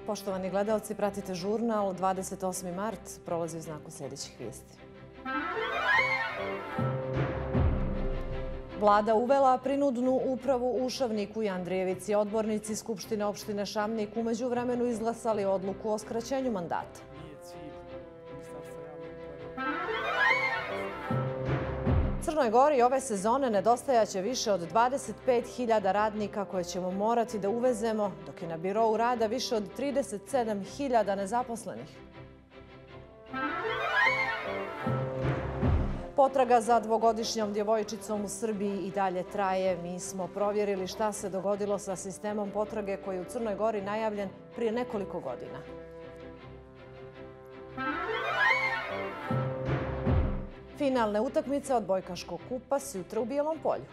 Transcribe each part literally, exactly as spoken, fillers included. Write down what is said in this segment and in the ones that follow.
Poštovani gledalci, pratite žurnal. dvadeset osmi mart prolazi u znaku sljedećih vijesti. Vlada uvela prinudnu upravu u Šavniku i Andrijevici. Odbornici Skupštine opštine Šavnik u međuvremenu izglasali odluku o skraćenju mandata. Crnoj Gori ove sezone nedostajaće više od dvadeset pet hiljada radnika koje ćemo morati da uvezemo, dok je na birou rada više od trideset sedam hiljada nezaposlenih. Potraga za dvogodišnjom djevojčicom u Srbiji i dalje traje. Mi smo provjerili šta se dogodilo sa sistemom potrage koji je u Crnoj Gori najavljen prije nekoliko godina. Finalne utakmice odbojkaškog kupa sutra u Bijelom Polju.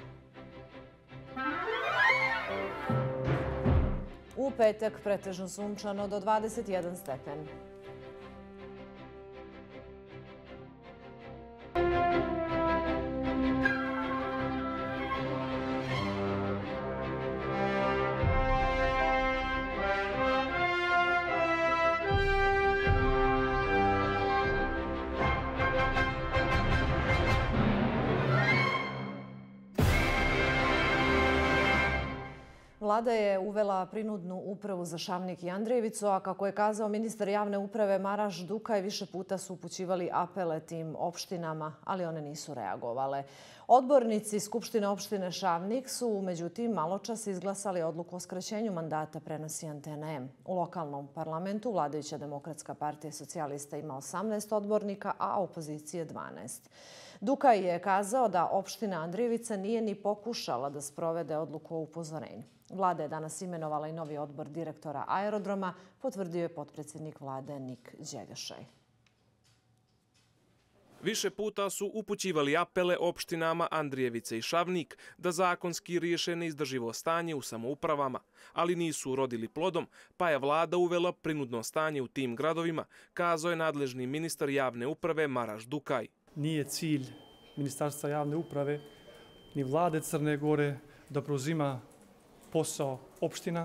U petak pretežno sunčano do dvadeset jedan stepen. Vlada je uvela prinudnu upravu za Šavnik i Andrijevicu, a kako je kazao ministar javne uprave Maraš Dukaj, više puta su upućivali apele tim opštinama, ali one nisu reagovale. Odbornici Skupštine opštine Šavnik su, međutim, maločas izglasali odluku o skraćenju mandata, prenosi Antena M. U lokalnom parlamentu vladajuća Demokratska partija socijalista ima osamnaest odbornika, a opozicije dvanaest. Dukaj je kazao da opština Andrijevica nije ni pokušala da sprovede odluku o upozorenju. Vlada je danas imenovala i novi odbor direktora aerodroma, potvrdio je potpredsjednik vlade Nik Đeljošaj. Više puta su upućivali apele opštinama Andrijevica i Šavnik da zakonski riješe neizdrživo stanje u samoupravama, ali nisu urodili plodom, pa je vlada uvela prinudno stanje u tim gradovima, kazao je nadležni ministar javne uprave Maraš Dukaj. Nije cilj Ministarstva javne uprave ni vlade Crne Gore da preuzima posao opština.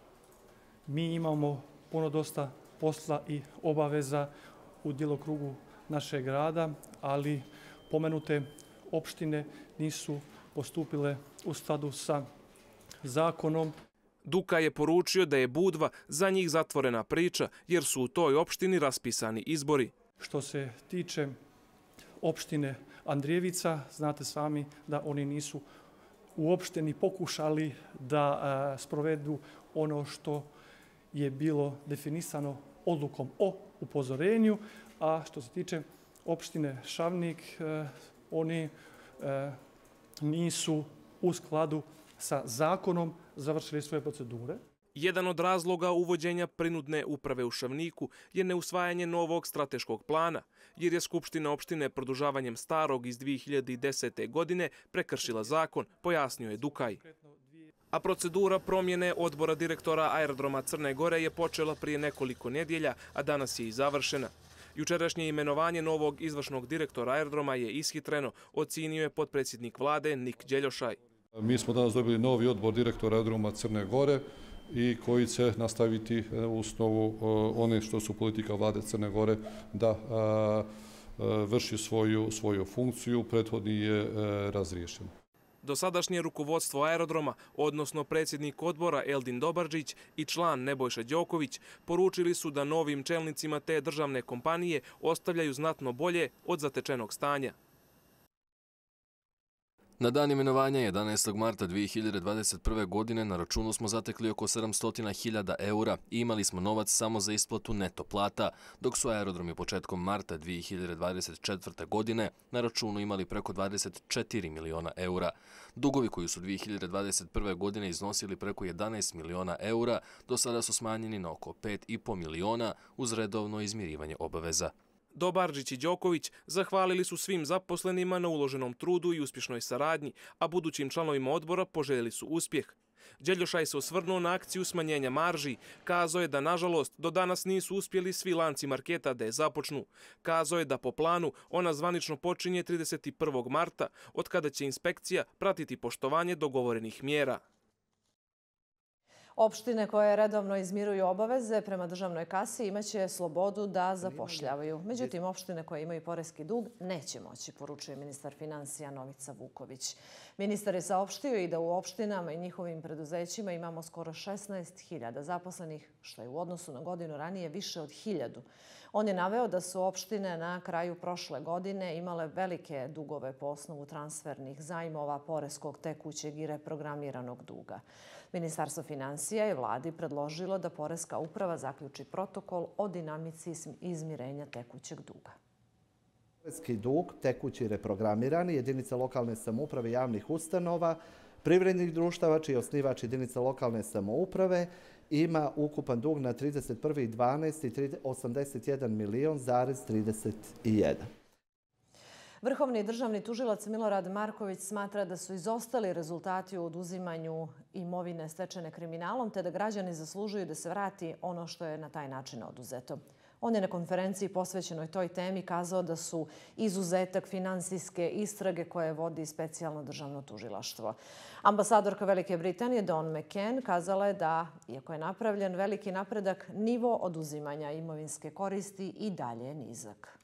Mi imamo puno dosta posla i obaveza u djelokrugu našeg grada, ali pomenute opštine nisu postupile u skladu sa zakonom. Dukaj je poručio da je Budva za njih zatvorena priča, jer su u toj opštini raspisani izbori. Što se tiče opštine Andrijevica, znate sami da oni nisu uopšte ni pokušali da a, sprovedu ono što je bilo definisano odlukom o upozorenju, a što se tiče opštine Šavnik, a, oni a, nisu u skladu sa zakonom završili svoje procedure. Jedan od razloga uvođenja prinudne uprave u Šavniku je neusvajanje novog strateškog plana, jer je Skupština opštine produžavanjem starog iz dvije hiljade desete. godine prekršila zakon, pojasnio je Dukaj. A procedura promjene odbora direktora aerodroma Crne Gore je počela prije nekoliko nedjelja, a danas je i završena. Jučerašnje imenovanje novog izvršnog direktora aerodroma je ishitreno, ocenio je potpredsjednik vlade Nik Đeljošaj. Mi smo danas dobili novi odbor direktora aerodroma Crne Gore i koji će nastaviti u osnovu one što su politika vlade Crne Gore da vrši svoju, svoju funkciju. Prethodni je razriješen. Dosadašnje rukovodstvo aerodroma, odnosno predsjednik odbora Eldin Dobardžić i član Nebojša Đoković, poručili su da novim čelnicima te državne kompanije ostavljaju znatno bolje od zatečenog stanja. Na dan imenovanja jedanaestog marta dvije hiljade dvadeset prve. godine na računu smo zatekli oko sedamsto hiljada eura i imali smo novac samo za isplatu neto plata, dok su aerodromi početkom marta dvije hiljade dvadeset četvrte. godine na računu imali preko dvadeset četiri miliona eura. Dugovi koji su dvije hiljade dvadeset prve. godine iznosili preko jedanaest miliona eura, do sada su smanjeni na oko pet i po miliona uz redovno izmirivanje obaveza. Dobardžić i Đoković zahvalili su svim zaposlenima na uloženom trudu i uspješnoj saradnji, a budućim članovima odbora poželjeli su uspjeh. Đeljošaj se osvrnuo na akciju smanjenja marži. Kazao je da, nažalost, do danas nisu uspjeli svi lanci marketa da je započnu. Kazao je da po planu ona zvanično počinje trideset prvog marta, od kada će inspekcija pratiti poštovanje dogovorenih mjera. Opštine koje redovno izmiruju obaveze prema državnoj kasi imaće slobodu da zapošljavaju. Međutim, opštine koje imaju poreski dug neće moći, poručuje ministar finansija Novica Vuković. Ministar je saopštio i da u opštinama i njihovim preduzećima imamo skoro šesnaest hiljada zaposlenih, što je u odnosu na godinu ranije više od hiljadu. On je naveo da su opštine na kraju prošle godine imale velike dugove po osnovu transfernih zajmova, poreskog, tekućeg i reprogramiranog duga. Ministarstvo finansija je vladi predložilo da Poreska uprava zaključi protokol o dinamici izmirenja tekućeg duga. Poreski dug, tekući reprogramirani, jedinice lokalne samouprave i javnih ustanova, privrednih društava čiji je osnivač jedinica lokalne samouprave, ima ukupan dug na trideset prvi dvanaesti osamdeset jedan milion zarez trideset jedan. Vrhovni državni tužilac Milorad Marković smatra da su izostali rezultati u oduzimanju imovine stečene kriminalom, te da građani zaslužuju da se vrati ono što je na taj način oduzeto. On je na konferenciji posvećenoj toj temi kazao da su izuzetak finansijske istrage koje vodi specijalno državno tužilaštvo. Ambasadorka Velike Britanije Dawn McCann kazala je da, iako je napravljen veliki napredak, nivo oduzimanja imovinske koristi i dalje je nizak.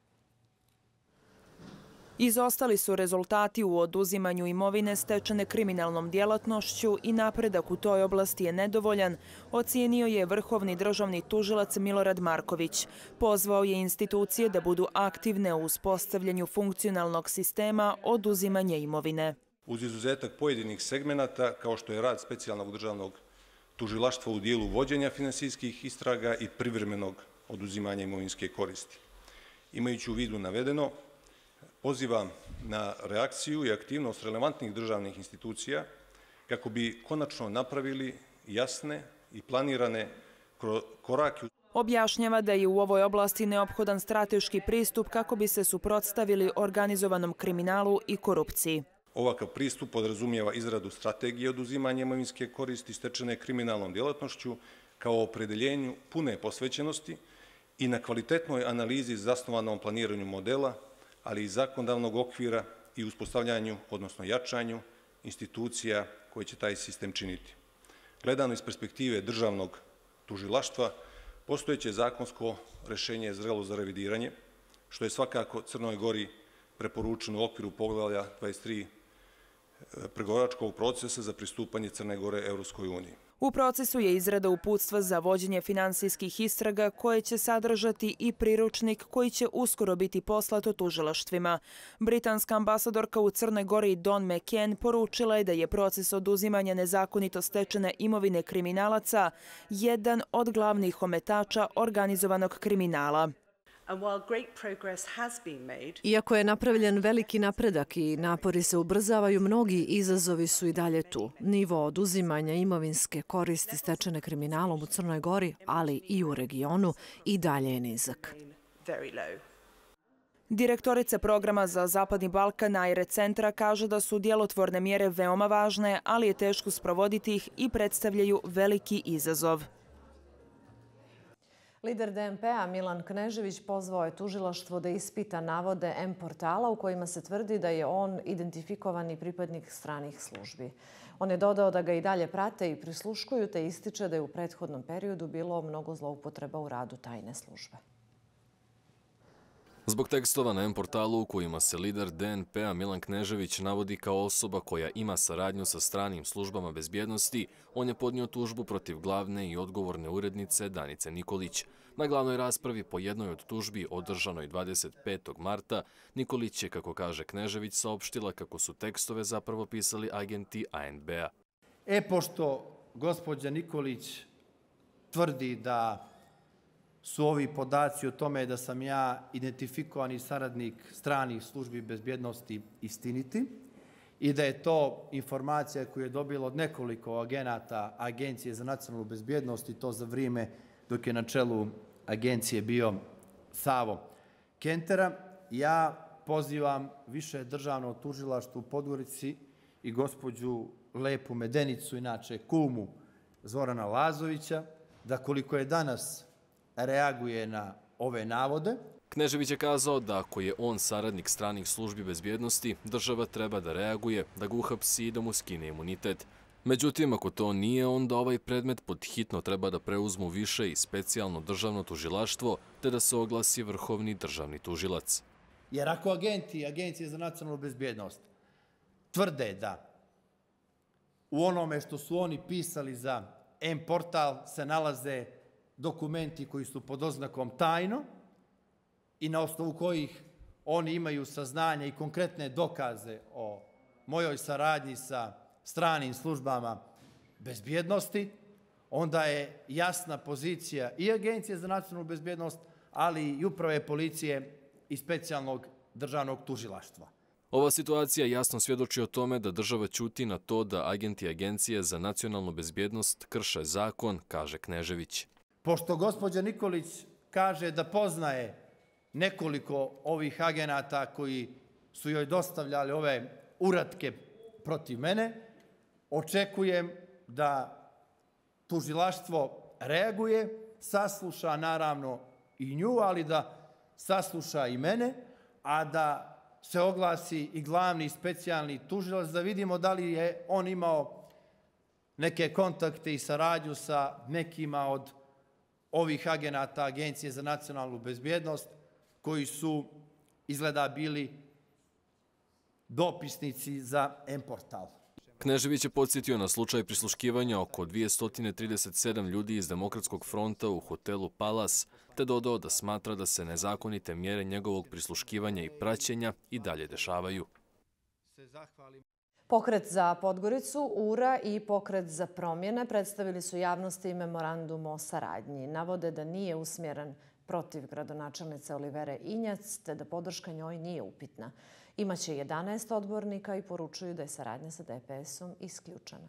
Izostali su rezultati u oduzimanju imovine stečene kriminalnom djelatnošću i napredak u toj oblasti je nedovoljan, ocijenio je vrhovni državni tužilac Milorad Marković. Pozvao je institucije da budu aktivne u uspostavljanju funkcionalnog sistema oduzimanja imovine. Uz izuzetak pojedinih segmenata, kao što je rad specijalnog državnog tužilaštva u dijelu vođenja finansijskih istraga i privremenog oduzimanja imovinske koristi. Imajući u vidu navedeno, pozivam na reakciju i aktivnost relevantnih državnih institucija kako bi konačno napravili jasne i planirane korake. Objašnjava da je u ovoj oblasti neophodan strateški pristup kako bi se suprotstavili organizovanom kriminalu i korupciji. Ovakav pristup podrazumijeva izradu strategije oduzimanja imovinske koristi stečene kriminalnom djelatnošću kao opredeljenju pune posvećenosti i na kvalitetnoj analizi zasnovanom planiranju modela, ali i zakonodavnog okvira i uspostavljanju, odnosno jačanju institucija koje će taj sistem činiti. Gledano iz perspektive državnog tužilaštva, postojeće zakonsko rješenje je zrelo za revidiranje, što je svakako Crnoj Gori preporučeno u okviru poglavlja dvadeset tri pregovaračkog procesa za pristupanje Crne Gore Evropskoj uniji. U procesu je izrada uputstva za vođenje finansijskih istraga koje će sadržati i priručnik koji će uskoro biti poslato tužilaštvima. Britanska ambasadorka u Crnoj Gori Dawn McCann poručila je da je proces oduzimanja nezakonito stečene imovine kriminalaca jedan od glavnih ometača organizovanog kriminala. Iako je napravljen veliki napredak i napori se ubrzavaju, mnogi izazovi su i dalje tu. Nivo oduzimanja imovinske koristi stečene kriminalom u Crnoj Gori, ali i u regionu, i dalje je nizak. Direktorica programa za Zapadni Balkan Aire Centra kaže da su djelotvorne mjere veoma važne, ali je teško sprovoditi ih i predstavljaju veliki izazov. Lider D N P-a Milan Knežević pozvao je tužilaštvo da ispita navode M portala u kojima se tvrdi da je on identifikovani pripadnik stranih službi. On je dodao da ga i dalje prate i prisluškuju, te ističe da je u prethodnom periodu bilo mnogo zloupotreba u radu tajne službe. Zbog tekstova na M portalu u kojima se lider D N P-a Milan Knežević navodi kao osoba koja ima saradnju sa stranim službama bezbjednosti, on je podnio tužbu protiv glavne i odgovorne urednice Danice Nikolić. Na glavnoj raspravi po jednoj od tužbi održanoj dvadeset petog marta, Nikolić je, kako kaže Knežević, saopštila kako su tekstove zapravo pisali agenti A N B-a. E, pošto gospođa Nikolić tvrdi da su ovi podaci o tome da sam ja identifikovani saradnik stranih službi bezbjednosti istiniti i da je to informacija koju je dobila od nekoliko agenata Agencije za nacionalnu bezbjednost i to za vrijeme dok je na čelu agencije bio Savo Kentera. Ja pozivam više državno tužilaštvo u Podgorici i gospođu Lepu Medenicu, inače kumu Zorana Lazovića, da koliko je danas reaguje na ove navode. Knežević je kazao da ako je on saradnik stranih službi bezbjednosti, država treba da reaguje, da ga uhapsi i da mu skine imunitet. Međutim, ako to nije, onda ovaj predmet pod hitno treba da preuzmu više i specijalno državno tužilaštvo, te da se oglasi vrhovni državni tužilac. Jer ako agenti i Agencije za nacionalnu bezbjednost tvrde da u onome što su oni pisali za M-portal se nalaze dokumenti koji su pod oznakom tajno i na osnovu kojih oni imaju saznanja i konkretne dokaze o mojoj saradnji sa stranim službama bezbjednosti, onda je jasna pozicija i Agencije za nacionalnu bezbjednost, ali i uprave policije i specijalnog državnog tužilaštva. Ova situacija jasno svjedoči o tome da država ćuti na to da agenti Agencije za nacionalnu bezbjednost krše zakon, kaže Knežević. Pošto gospođa Nikolić kaže da poznaje nekoliko ovih agenata koji su joj dostavljali ove uratke protiv mene, očekujem da tužilaštvo reaguje, sasluša naravno i nju, ali da sasluša i mene, a da se oglasi i glavni specijalni tužilac, da vidimo da li je on imao neke kontakte i saradnju sa nekima od ovih agenata Agencije za nacionalnu bezbjednost, koji su izgleda bili dopisnici za M-portal. Knežević je podsjetio na slučaj prisluškivanja oko dvjesto trideset sedam ljudi iz Demokratskog fronta u hotelu Palas, te dodao da smatra da se nezakonite mjere njegovog prisluškivanja i praćenja i dalje dešavaju. Pokret za Podgoricu, U R A i Pokret za promjene predstavili su javnosti memorandum o saradnji. Navode da nije usmjeren protiv gradonačelnice Olivere Injac, te da podrška njoj nije upitna. Imaće jedanaest odbornika i poručuju da je saradnja sa D P S-om isključena.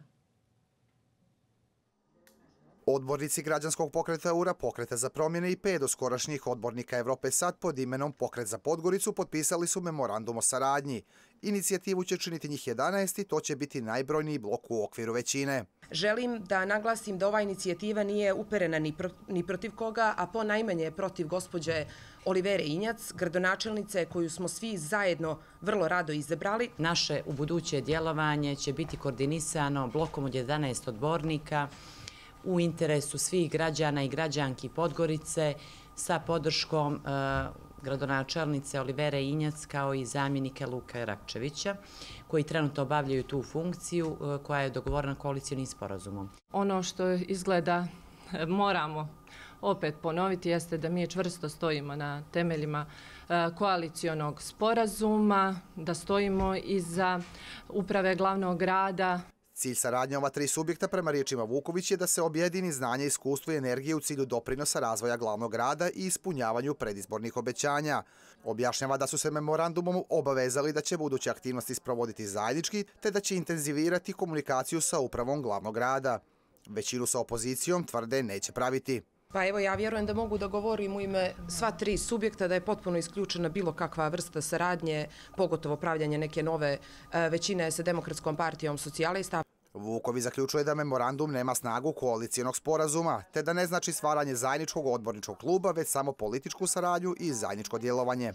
Odbornici građanskog pokreta U R A, Pokreta za promjene i pet doskorašnjih odbornika Evrope Sad pod imenom Pokret za Podgoricu potpisali su memorandum o saradnji. Inicijativu će činiti njih jedanaest i to će biti najbrojniji blok u okviru većine. Želim da naglasim da ova inicijativa nije uperena ni, pro, ni protiv koga, a po najmanje protiv gospođe Olivere Injac, gradonačelnice koju smo svi zajedno vrlo rado izabrali. Naše ubuduće djelovanje će biti koordinisano blokom od jedanaest odbornika u interesu svih građana i građanki Podgorice sa podrškom e, gradonačelnice Olivere Injac kao i zamjenika Luka Rakčevića, koji trenutno obavljaju tu funkciju e, koja je dogovorena koalicionim sporazumom. Ono što izgleda moramo opet ponoviti jeste da mi čvrsto stojimo na temeljima e, koalicionog sporazuma, da stojimo iza uprave glavnog grada. Cilj saradnje ova tri subjekta prema riječima Vuković je da se objedini znanje, iskustvo i energije u cilju doprinosa razvoja glavnog grada i ispunjavanju predizbornih obećanja. Objašnjava da su se memorandumom obavezali da će buduće aktivnosti sprovoditi zajednički, te da će intenzivirati komunikaciju sa upravom glavnog grada. Većinu sa opozicijom tvrde neće praviti. Pa evo, ja vjerujem da mogu da govorim u ime sva tri subjekta da je potpuno isključena bilo kakva vrsta saradnje, pogotovo pravljanje neke nove većine sa Demokratskom partijom socijalista. Vuković zaključuje da memorandum nema snagu koalicijonog sporazuma, te da ne znači stvaranje zajedničkog odborničkog kluba, već samo političku saradnju i zajedničko djelovanje.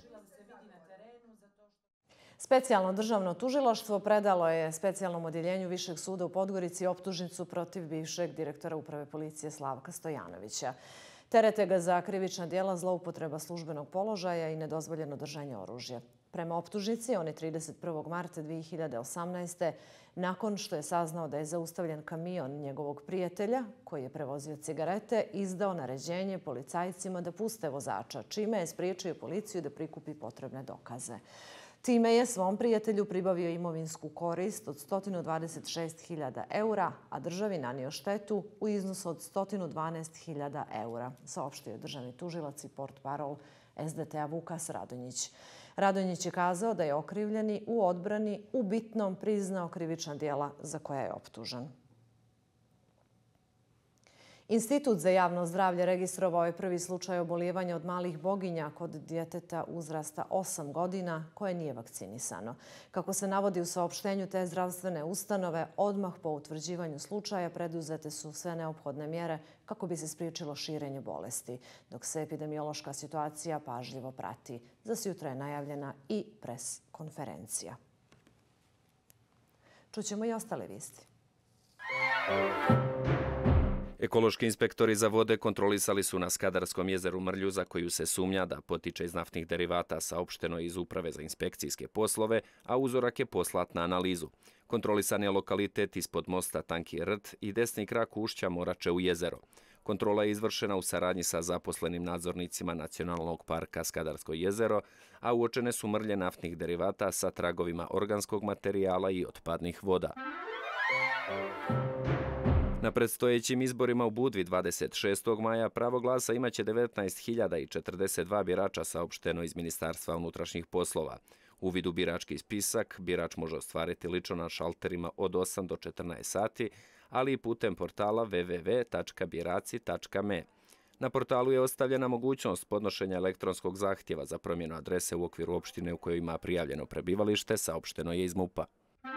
Specijalno državno tužilaštvo predalo je specijalnom odjeljenju Višeg suda u Podgorici optužnicu protiv bivšeg direktora uprave policije Slavka Stojanovića. Terete ga za krivična djela zloupotreba službenog položaja i nedozvoljeno držanje oružja. Prema optužnici, on je trideset prvog marta dvije hiljade osamnaeste. nakon što je saznao da je zaustavljen kamion njegovog prijatelja, koji je prevozio cigarete, izdao naređenje policajcima da puste vozača, čime je spriječio policiju da prikupi potrebne dokaze. Time je svom prijatelju pribavio imovinsku korist od sto dvadeset šest hiljada eura, a državi nanio štetu u iznosu od sto dvanaest hiljada eura, saopštio državni tužilac i portparol S D T-a Vukas Radonjić. Radonjić je kazao da je okrivljeni u odbrani u bitnom priznao krivična djela za koja je optužen. Institut za javno zdravlje registrovao je prvi slučaj obolijevanja od malih boginja kod djeteta uzrasta osam godina koje nije vakcinisano. Kako se navodi u saopštenju te zdravstvene ustanove, odmah po utvrđivanju slučaja preduzete su sve neophodne mjere kako bi se spriječilo širenje bolesti, dok se epidemiološka situacija pažljivo prati. Za sutra je najavljena i pres konferencija. Čućemo i ostale vijesti. Ekološki inspektori za vode kontrolisali su na Skadarskom jezeru Mrlju, za koju se sumnja da potiče iz naftnih derivata, saopšteno iz Uprave za inspekcijske poslove, a uzorak je poslat na analizu. Kontrolisan je lokalitet ispod mosta Tanki rt i desni krak ušća Morače u jezero. Kontrola je izvršena u saradnji sa zaposlenim nadzornicima Nacionalnog parka Skadarsko jezero, a uočene su mrlje naftnih derivata sa tragovima organskog materijala i otpadnih voda. Na predstojećim izborima u Budvi dvadeset šestog maja pravo glasa imaće devetnaest hiljada četrdeset dva birača, saopšteno iz Ministarstva unutrašnjih poslova. Uvid u birački spisak birač može ostvariti lično na šalterima od osam do četrnaest sati, ali i putem portala w w w tačka biraci tačka m e. Na portalu je ostavljena mogućnost podnošenja elektronskog zahtjeva za promjenu adrese u okviru opštine u kojoj ima prijavljeno prebivalište, saopšteno je iz MUP-a.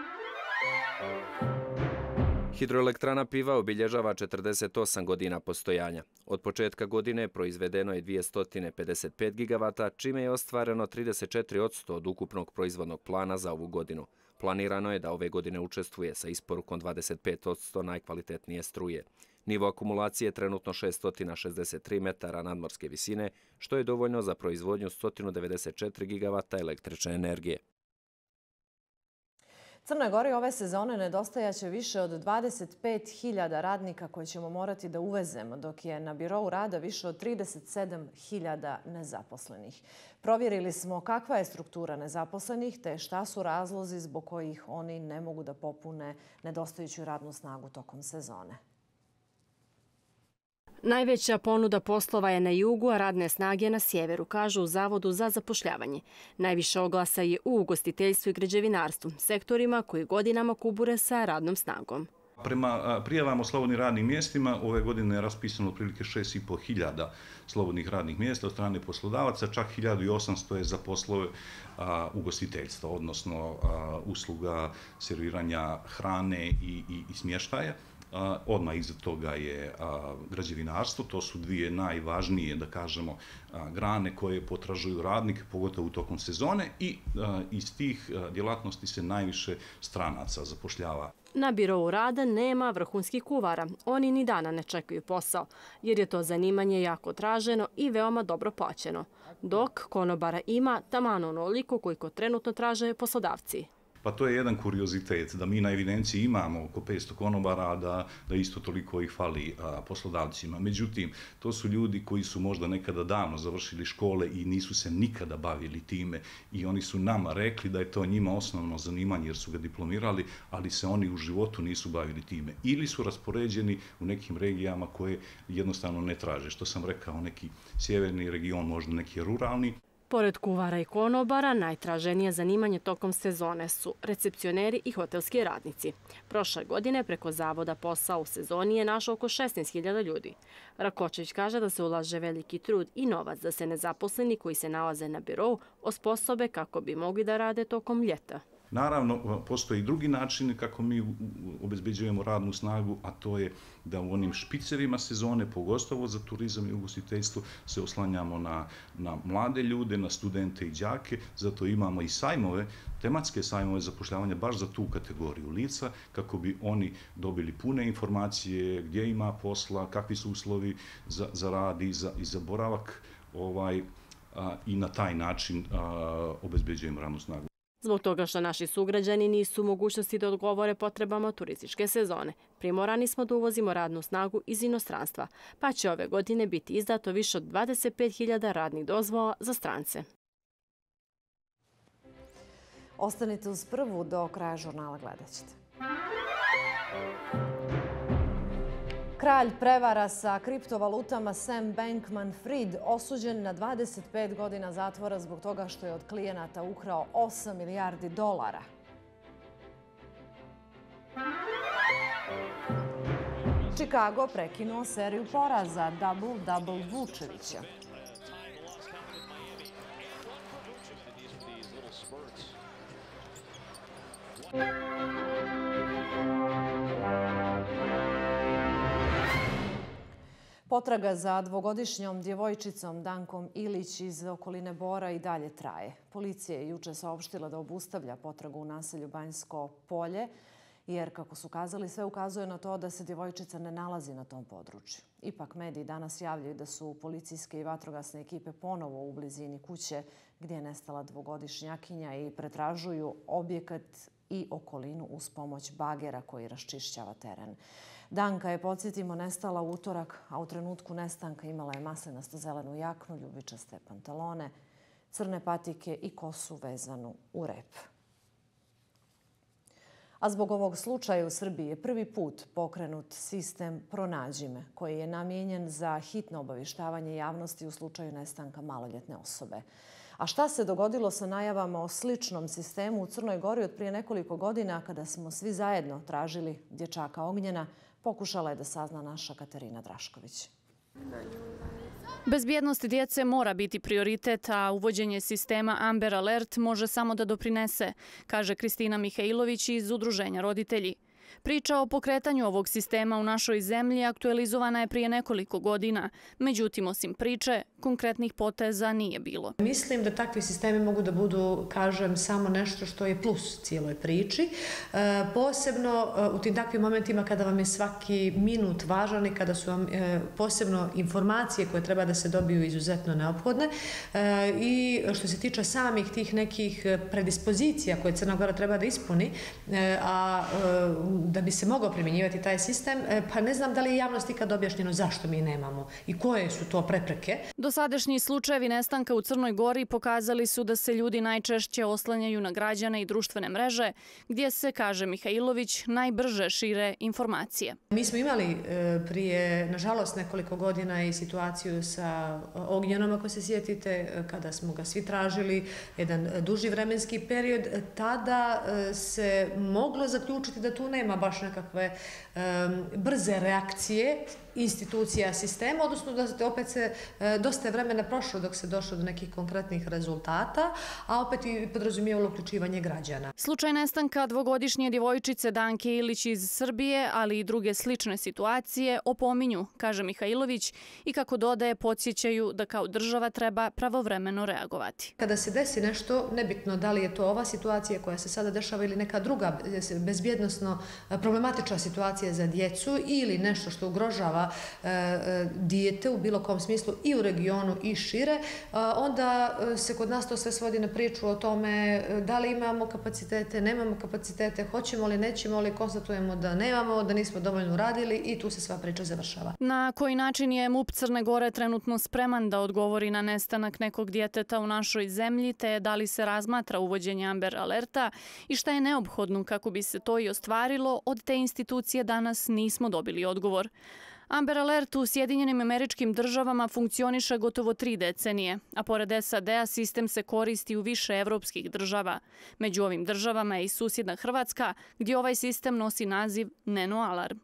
Hidroelektrana Piva obilježava četrdeset osam godina postojanja. Od početka godine proizvedeno je dvjesto pedeset pet gigavata, čime je ostvareno trideset četiri posto od ukupnog proizvodnog plana za ovu godinu. Planirano je da ove godine učestvuje sa isporukom dvadeset pet posto najkvalitetnije struje. Nivo akumulacije je trenutno šesto šezdeset tri metara nadmorske visine, što je dovoljno za proizvodnju sto devedeset četiri gigavata električne energije. Crnoj Gori ove sezone nedostajaće više od dvadeset pet hiljada radnika koje ćemo morati da uvezemo, dok je na birou rada više od trideset sedam hiljada nezaposlenih. Provjerili smo kakva je struktura nezaposlenih te šta su razlozi zbog kojih oni ne mogu da popune nedostajuću radnu snagu tokom sezone. Najveća ponuda poslova je na jugu, a radne snage na sjeveru, kažu u Zavodu za zapošljavanje. Najviše oglasa je u ugostiteljstvu i građevinarstvu, sektorima koji godinama kubure sa radnom snagom. Prema prijavama o slobodnim radnim mjestima, ove godine je raspisano otprilike šest i pol hiljada slobodnih radnih mjesta od strane poslodavaca, čak hiljadu osamsto je za poslove ugostiteljstva, odnosno usluga serviranja hrane i, i, i smještaja. Odmah iza toga je građevinarstvo, to su dvije najvažnije, da kažemo, grane koje potražuju radnike, pogotovo u tokom sezone, i iz tih djelatnosti se najviše stranaca zapošljava. Na birou rada nema vrhunskih kuvara. Oni ni dana ne čekaju posao, jer je to zanimanje jako traženo i veoma dobro plaćeno. Dok konobara ima taman onoliko koliko trenutno traže poslodavci. Pa to je jedan kuriozitet, da mi na evidenciji imamo oko petsto konobara, da, da isto toliko ih fali a, poslodavcima. Međutim, to su ljudi koji su možda nekada davno završili škole i nisu se nikada bavili time i oni su nama rekli da je to njima osnovno zanimanje jer su ga diplomirali, ali se oni u životu nisu bavili time. Ili su raspoređeni u nekim regijama koje jednostavno ne traže. Što sam rekao, neki sjeverni region, možda neki ruralni. Pored kuvara i konobara, najtraženije zanimanje tokom sezone su recepcioneri i hotelski radnici. Prošle godine preko Zavoda posao u sezoni je našao oko šesnaest hiljada ljudi. Rakočević kaže da se ulaže veliki trud i novac da se nezaposleni koji se nalaze na birou osposobe kako bi mogli da rade tokom ljeta. Naravno, postoji i drugi način kako mi obezbeđujemo radnu snagu, a to je da u onim špicevima sezone, pogotovo za turizam i ugostiteljstvo, se oslanjamo na, na mlade ljude, na studente i đake, zato imamo i sajmove, tematske sajmove zapošljavanja baš za tu kategoriju lica, kako bi oni dobili pune informacije gdje ima posla, kakvi su uslovi za, za rad i za, i za boravak, ovaj, a, i na taj način a, obezbeđujemo radnu snagu. Zbog toga što naši sugrađani nisu u mogućnosti da odgovore potrebama turističke sezone, primorani smo da uvozimo radnu snagu iz inostranstva, pa će ove godine biti izdato više od dvadeset pet hiljada radnih dozvola za strance. Ostanite uz prvu, do kraja žurnala gledat ćete. Kralj prevara sa kriptovalutama Sam Bankman-Fried osuđen na dvadeset pet godina zatvora zbog toga što je od klijenata ukrao osam milijardi dolara. Chicago prekinuo seriju poraza double-double Vučevića. Potraga za dvogodišnjom djevojčicom Dankom Ilić iz okoline Bora i dalje traje. Policija je juče saopštila da obustavlja potragu u naselju Banjsko polje jer, kako su kazali, sve ukazuje na to da se djevojčica ne nalazi na tom području. Ipak mediji danas javljaju da su policijske i vatrogasne ekipe ponovo u blizini kuće gdje je nestala dvogodišnjakinja i pretražuju objekat i okolinu uz pomoć bagera koji raščišćava teren. Danka je, podsjetimo, nestala u utorak, a u trenutku nestanka imala je maslenasto-zelenu jaknu, ljubičaste pantalone, crne patike i kosu vezanu u rep. A zbog ovog slučaja u Srbiji je prvi put pokrenut sistem Pronađi me, koji je namijenjen za hitno obavještavanje javnosti u slučaju nestanka maloljetne osobe. A šta se dogodilo sa najavama o sličnom sistemu u Crnoj Gori od prije nekoliko godina kada smo svi zajedno tražili dječaka Ognjena, pokušala je da sazna naša Katarina Drašković. Bezbjednost djece mora biti prioritet, a uvođenje sistema Amber Alert može samo da doprinese, kaže Kristina Mihajlović iz Udruženja roditelji. Priča o pokretanju ovog sistema u našoj zemlji aktualizovana je prije nekoliko godina. Međutim, osim priče, konkretnih poteza nije bilo. Mislim da takvi sistemi mogu da budu, kažem, samo nešto što je plus cijeloj priči. E, posebno e, u tim takvim momentima kada vam je svaki minut važan i kada su vam e, posebno informacije koje treba da se dobiju izuzetno neophodne. E, I što se tiče samih tih nekih predispozicija koje Crna Gora treba da ispuni, e, a e, da bi se mogao primjenjivati taj sistem, pa ne znam da li je javnost ikad objašnjeno zašto mi nemamo i koje su to prepreke. Dosadašnji slučajevi nestanka u Crnoj Gori pokazali su da se ljudi najčešće oslanjaju na građane i društvene mreže, gdje se, kaže Mihajlović, najbrže šire informacije. Mi smo imali prije, nažalost, nekoliko godina i situaciju sa Ognjenom, ako se sjetite, kada smo ga svi tražili, jedan duži vremenski period. Tada se moglo zaključiti da tu nema baš nekakve um, brze reakcije institucija sistema, odnosno da opet se e, dosta vremena prošlo dok se došlo do nekih konkretnih rezultata, a opet i podrazumijevalo uključivanje građana. Slučaj nestanka dvogodišnje djevojčice Danke Ilić iz Srbije, ali i druge slične situacije opominju, kaže Mihajlović, i kako dodaje, podsjećaju da kao država treba pravovremeno reagovati. Kada se desi nešto, nebitno da li je to ova situacija koja se sada dešava ili neka druga bezbjednosno problematična situacija za djecu ili nešto što ugrožava dijete u bilo kom smislu i u regionu i šire, onda se kod nas to sve svodi na priču o tome da li imamo kapacitete, nemamo kapacitete, hoćemo li, nećemo li, konstatujemo da nemamo, da nismo dovoljno radili i tu se sva priča završava. Na koji način je MUP Crne Gore trenutno spreman da odgovori na nestanak nekog djeteta u našoj zemlji, te da li se razmatra uvođenje Amber Alerta i šta je neophodno kako bi se to i ostvarilo, od te institucije danas nismo dobili odgovor. Amber Alert u Sjedinjenim Američkim Državama funkcioniše gotovo tri decenije, a pored S A D-a sistem se koristi u više evropskih država. Među ovim državama je i susjedna Hrvatska, gdje ovaj sistem nosi naziv Nano Alarm.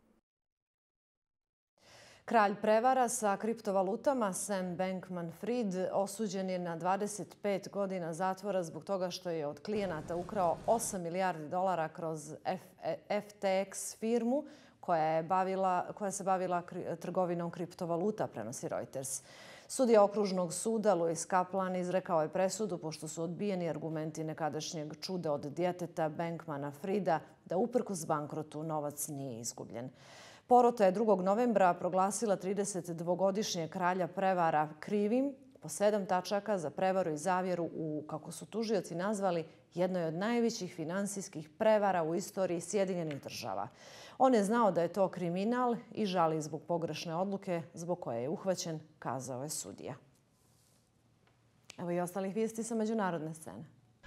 Kralj prevara sa kriptovalutama Sam Bankman-Fried osuđen je na dvadeset pet godina zatvora zbog toga što je od klijenata ukrao osam milijardi dolara kroz F T X firmu koja, je bavila, koja se bavila trgovinom kriptovaluta, prenosi Reuters. Sudija okružnog suda Louis Kaplan izrekao je presudu pošto su odbijeni argumenti nekadašnjeg čuda od djeteta Bankmana-Frieda da uprkos bankrotu novac nije izgubljen. Porota je drugog novembra proglasila tridesetdvogodišnjeg kralja prevara krivim po sedam tačaka za prevaru i zavjeru u, kako su tužioci nazvali, jednoj od najvećih finansijskih prevara u istoriji Sjedinjenih Država. On je znao da je to kriminal i žali zbog pogrešne odluke zbog koje je uhvaćen, kazao je sudija. Evo i ostalih vijesti sa međunarodne scene.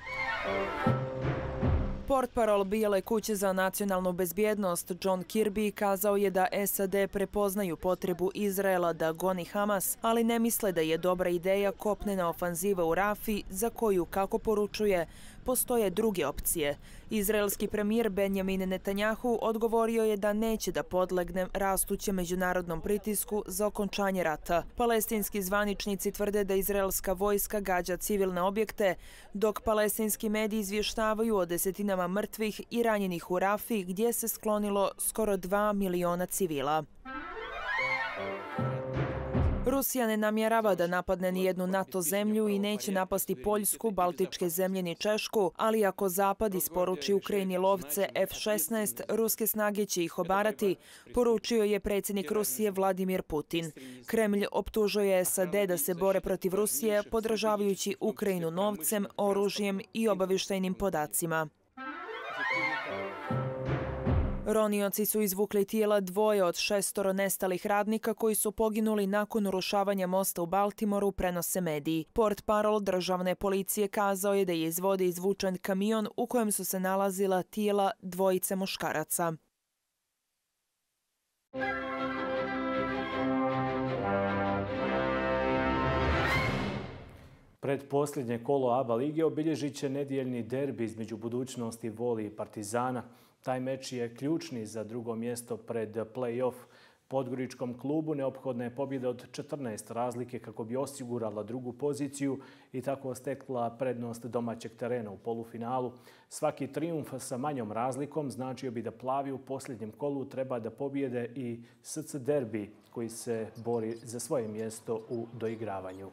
Portparol Bijele kuće za nacionalnu bezbjednost John Kirby kazao je da S A D prepoznaju potrebu Izraela da goni Hamas, ali ne misle da je dobra ideja kopnena ofanziva u Rafi, za koju, kako poručuje, postoje druge opcije. Izraelski premijer Benjamin Netanjahu odgovorio je da neće da podlegne rastućem međunarodnom pritisku za okončanje rata. Palestinski zvaničnici tvrde da izraelska vojska gađa civilne objekte, dok palestinski mediji izvještavaju o desetinama mrtvih i ranjenih u Rafi, gdje se sklonilo skoro dva miliona civila. Rusija ne namjerava da napadne ni jednu NATO zemlju i neće napasti Poljsku, Baltičke zemlje ni Češku, ali ako Zapad isporuči Ukrajini lovce F šesnaest, ruske snage će ih obarati, poručio je predsjednik Rusije Vladimir Putin. Kremlj optužuje S A D da se bore protiv Rusije, podržavajući Ukrajinu novcem, oružjem i obavještajnim podacima. Ronioci su izvukli tijela dvoje od šestoro nestalih radnika koji su poginuli nakon urušavanja mosta u Baltimoru, prenose mediji. Portparol državne policije kazao je da je iz vode izvučen kamion u kojem su se nalazila tijela dvojice muškaraca. Predposljednje kolo A B A lige obilježit će nedjeljni derbi između Budućnosti Voli i Partizana. Taj meč je ključni za drugo mjesto pred play-off. Podgoričkom klubu neophodna je pobjeda od četrnaest razlike kako bi osigurala drugu poziciju i tako stekla prednost domaćeg terena u polufinalu. Svaki trijumf sa manjom razlikom značio bi da plavi u posljednjem kolu treba da pobjede i S C derbi koji se bori za svoje mjesto u doigravanju.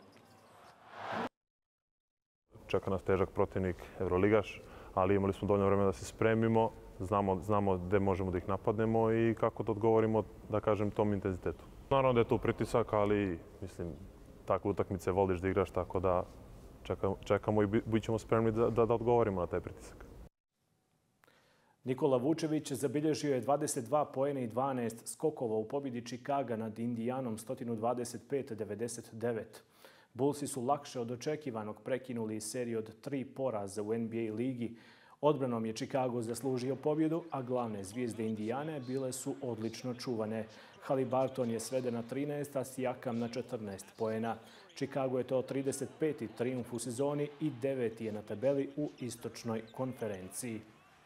Čeka nas težak protivnik, Euroligaš, ali imali smo dovoljno vremena da se spremimo. Znamo, znamo gde možemo da ih napadnemo i kako da odgovorimo, da kažem, tom intenzitetu. Naravno da je tu pritisak, ali mislim, takve utakmice voliš da igraš, tako da čekamo, čekamo i bit ćemo spremni da, da, da odgovorimo na taj pritisak. Nikola Vučević zabilježio je dvadeset dva poena i dvanaest skokova u pobjedi Čikaga nad Indijanom sto dvadeset pet devedeset devet. Bullsi su lakše od očekivanog prekinuli seriju od tri poraza u N B A ligi. Odbranom je Chicago zaslužio pobjedu, a glavne zvijezde Indijane bile su odlično čuvane. Haliburton je sveden na trinaest, a Siakam na četrnaest poena. Chicago je to trideset peti trijumf u sezoni i deveti je na tabeli u istočnoj konferenciji.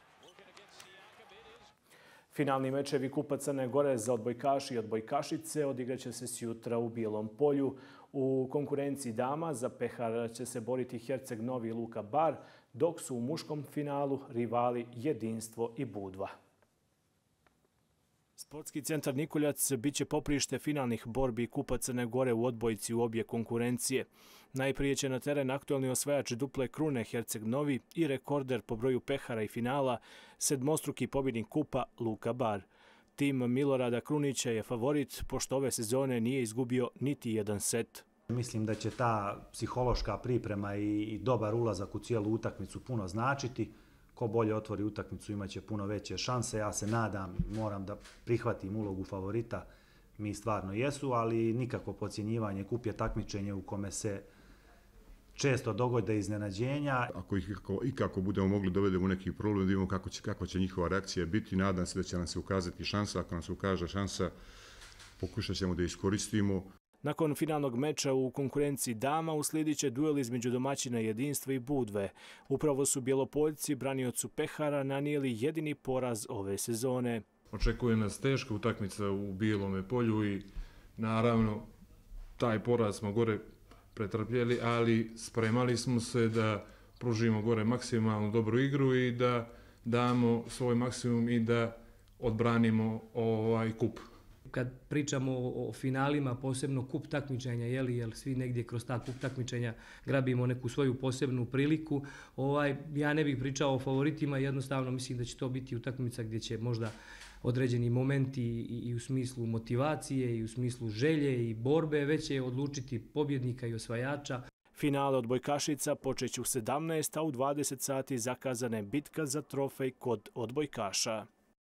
Finalni mečevi Kupa Crne Gore za odbojkaši i odbojkašice odigraće se sjutra u Bijelom Polju. U konkurenciji dama za pehar će se boriti Herceg Novi i Luka Bar, dok su u muškom finalu rivali Jedinstvo i Budva. Sportski centar Nikoljac biće poprište finalnih borbi Kupa Crne Gore u odbojci u obje konkurencije. Najprije će na teren aktualni osvajač duple krune Herceg Novi i rekorder po broju pehara i finala, sedmostruki pobjednik Kupa Luka Bar. Tim Milorada Krunića je favorit, pošto ove sezone nije izgubio niti jedan set. Mislim da će ta psihološka priprema i dobar ulazak u cijelu utakmicu puno značiti. Ko bolje otvori utakmicu imaće puno veće šanse. Ja se nadam, moram da prihvatim ulogu favorita. Mi stvarno jesu, ali nikako podcjenjivanje. Kup je takmičenje u kome se često dogode iznenađenja. Ako ih ikako budemo mogli dovedemo u neki problem, da vidimo kako će, kako će njihova reakcija biti. Nadam se da će nam se ukazati šansa. Ako nam se ukaže šansa, pokušat ćemo da iskoristimo. Nakon finalnog meča u konkurenciji dama uslijedit će duel između domaćina Jedinstva i Budve. Upravo su Bjelopoljci braniocu pehara nanijeli jedini poraz ove sezone. Očekuje nas teška utakmica u Bijelome Polju i naravno taj poraz smo gore pretrpjeli, ali spremali smo se da pružimo gore maksimalnu dobru igru i da damo svoj maksimum i da odbranimo ovaj kup. Kad pričamo o finalima, posebno kup takmičenja, jeli, jer svi negdje kroz ta kup takmičenja grabimo neku svoju posebnu priliku, ovaj, ja ne bih pričao o favoritima, jednostavno mislim da će to biti utakmica gdje će možda određeni momenti i, i u smislu motivacije i u smislu želje i borbe već će odlučiti pobjednika i osvajača. Finale odbojkašica počeće u sedamnaest, a u dvadeset sati zakazana je bitka za trofej kod odbojkaša.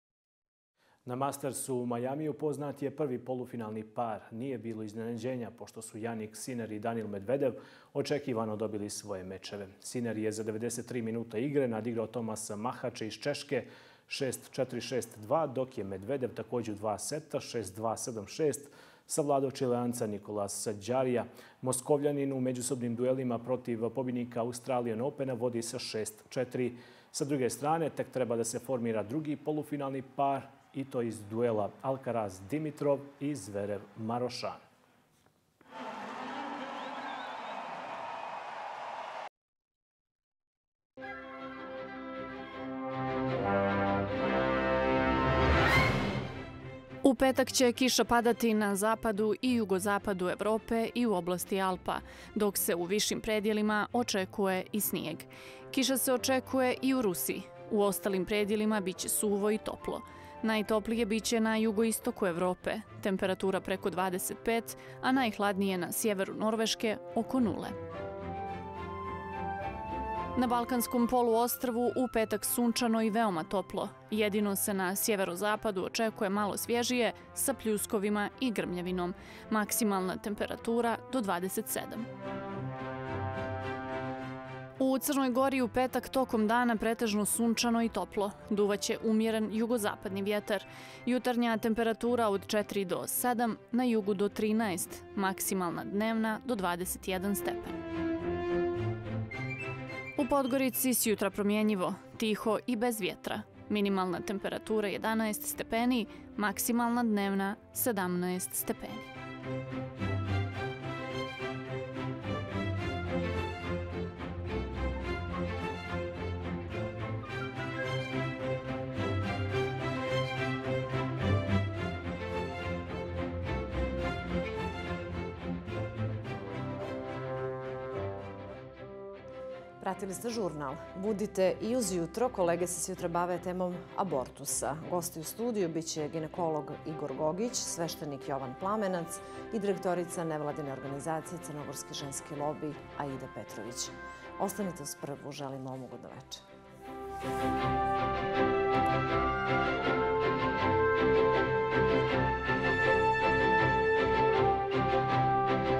Na Mastersu u Majamiju poznat je prvi polufinalni par. Nije bilo iznenađenja pošto su Jannik Sinner i Danil Medvedev očekivano dobili svoje mečeve. Sinner je za devedeset tri minuta igre nadigrao Tomasa Mahača iz Češke šest četiri šest dva, dok je Medvedev također u dva seta šest dva sedam šest savladao Čileanca Nikolasa Đarija. Moskovljanin u međusobnim duelima protiv pobjednika Australian Opena vodi sa šest četiri. Sa druge strane, tek treba da se formira drugi polufinalni par, i to iz duela Alcaraz Dimitrov i Zverev Marošan. U petak će kiša padati na zapadu i jugozapadu Evrope i u oblasti Alpa, dok se u višim predjelima očekuje i snijeg. Kiša se očekuje i u Rusiji. U ostalim predjelima biće suvo i toplo. Najtoplije biće na jugoistoku Evrope, temperatura preko dvadeset pet, a najhladnije na sjeveru Norveške oko nule. Na Balkanskom poluostrvu u petak sunčano i veoma toplo. Jedino se na sjeverozapadu očekuje malo svježije sa pljuskovima i grmljavinom. Maksimalna temperatura do dvadeset sedam. U Crnoj Gori u petak tokom dana pretežno sunčano i toplo. Duvaće umjeren jugozapadni vjetar. Jutarnja temperatura od četiri do sedam, na jugu do trinaest, maksimalna dnevna do dvadeset jedan stepen. U Podgorici sjutra promjenjivo, tiho i bez vjetra. Minimalna temperatura jedanaest stepeni, maksimalna dnevna sedamnaest stepeni. Pratili ste žurnal. Budite i uz jutro. Kolege se sjutra bave temom abortusa. Gosti u studiju biće ginekolog Igor Gogić, sveštenik Jovan Plamenac i direktorica nevladine organizacije Crnogorski ženski lobi Aida Petrović. Ostanite uz prvu. Želimo vam ugodno večer.